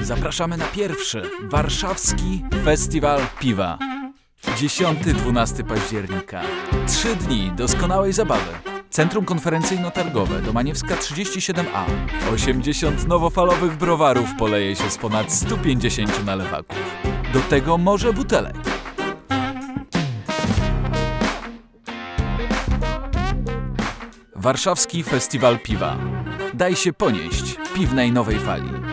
zapraszamy na pierwszy Warszawski Festiwal Piwa. 10-12 października. 3 dni doskonałej zabawy. Centrum konferencyjno-targowe Domaniewska 37A. 80 nowofalowych browarów poleje się z ponad 150 nalewaków. Do tego morze butelek. Warszawski Festiwal Piwa. Daj się ponieść piwnej nowej fali.